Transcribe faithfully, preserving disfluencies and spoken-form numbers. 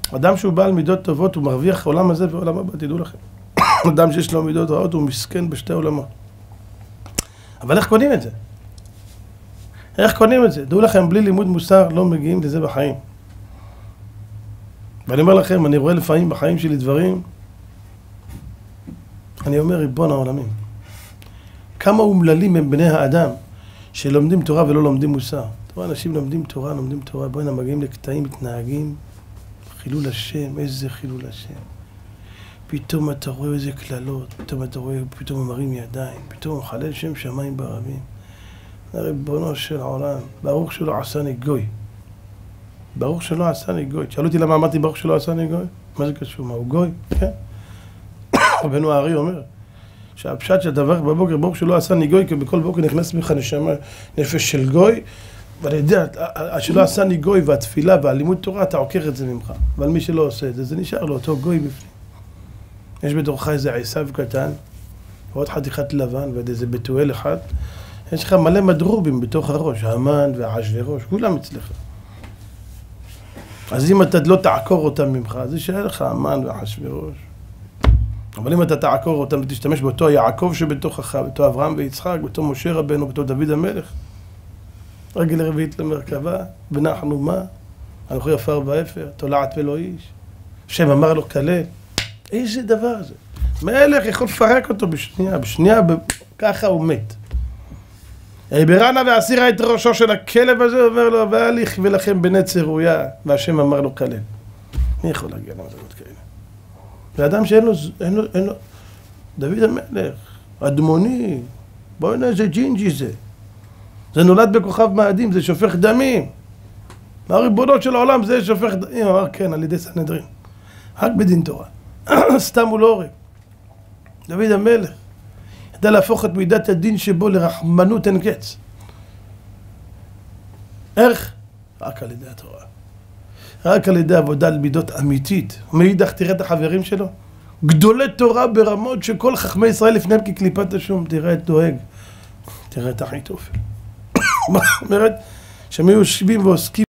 אדם שהוא בעל מידות טובות, הוא מרוויח עולם הזה ועולם הבא, תדעו לכם. אדם שיש לו מידות רעות, הוא מסכן בשתי עולמות. אבל איך קונים את זה? איך קונים את זה? דעו לכם, בלי לימוד מוסר לא מגיעים לזה בחיים. ואני אומר לכם, אני רואה לפעמים בחיים שלי דברים, אני אומר, ריבון העולמים. כמה אומללים הם בני האדם שלומדים תורה ולא לומדים מוסר. תורה, אנשים לומדים תורה, לומדים תורה, בואי נמגיעים לקטעים, מתנהגים, חילול השם, איזה חילול השם. פתאום אתה רואה איזה כללות, פתאום אתה רואה, פתאום הוא מרים ידיים, פתאום הוא מחלל שם שמיים ברבים. ריבונו של העולם, ברוך שלא עשני גוי. ברוך שלא עשני גוי. שאלו אותי למה אמרתי ברוך שלא עשני גוי? מה זה קשור? מה הוא גוי? כן. רבנו הארי אומר, שהפשט שאתה מברך בבוקר, ברוך שלא עשני גוי, כי בכל בוקר נכנס ממך נשמה, נפש של גוי, ואני יודע, שלא עשני גוי והתפילה והלימוד תורה, אתה עוקר את זה ממך. אבל מי שלא עושה את זה, זה נשאר לו אותו גוי בפנים. יש בתורך איזה עשיו קטן, ועוד חתיכת לבן, ועוד איזה בתואל אחד. יש לך מלא מדרובים בתוך הראש, המן והאחשוורוש, כולם אצלך. אז אם אתה לא תעקור אותם ממך, אז יישאר לך המן והאחשוורוש. אבל אם אתה תעקור אותם ותשתמש באותו יעקב שבתוכך, באותו אברהם ויצחק, באותו משה רבנו, באותו דוד המלך, רגל רביעית למרכבה, ונחנו מה? אנוכי עפר ואפר, תולעת ולא איש. השם אמר לו כלל. איזה דבר זה? מלך יכול לפרק אותו בשנייה, בשנייה ככה הוא מת. ברנה והסירה את ראשו של הכלב הזה, אומר לו, והליך ולכם בנצר ראויה, והשם אמר לו כלל. מי יכול להגיע למדרגות כאלה? ואדם שאין לו, אין לו, אין לו, דוד המלך, אדמוני, בואו הנה איזה ג'ינג'י זה. זה נולד בכוכב מאדים, זה שופך דמים. הריבונות של העולם זה שופך דמים. אמר כן, על ידי סנהדרין. רק בדין תורה. סתם הוא לא הורג. דוד המלך ידע להפוך את מידת הדין שבו לרחמנות אין קץ. איך? רק על ידי התורה. רק על ידי עבודה על מידות אמיתית. מאידך תראה את החברים שלו. גדולי תורה ברמות שכל חכמי ישראל לפניהם כקליפת השום. תראה את דואג. תראה את אחיתופל. מה אומרת? שהם היו יושבים ועוסקים